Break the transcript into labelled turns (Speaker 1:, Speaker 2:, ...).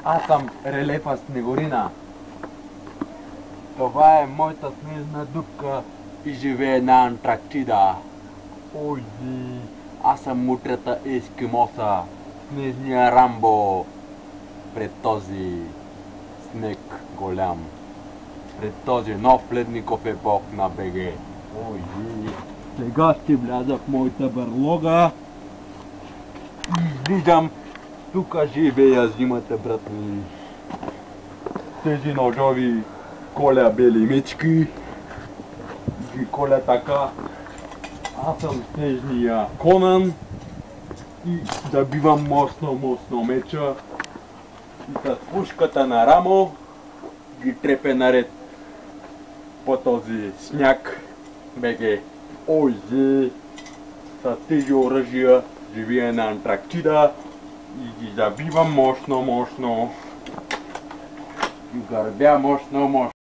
Speaker 1: Аз съм Релефа Снегурина. Това е моята снежна дупка и живее на Антарктида. Ой, аз съм мутрата ескимоса, снежния Рамбо, пред този снег голям, пред този нов ледников епох на БГ. Ой, сега ще вляза в моята бърлога и виждам, тук живея зимата, брат ми. Тези ножови коля бели мечки ги коля така. Аз съм снежния Конан и забивам мощно меча и с пушката на рамо ги трепе наред по този сняг. БГ. Ой, с тези оръжия живея на Антарктида и ги забивам мощно и гърбя мощно.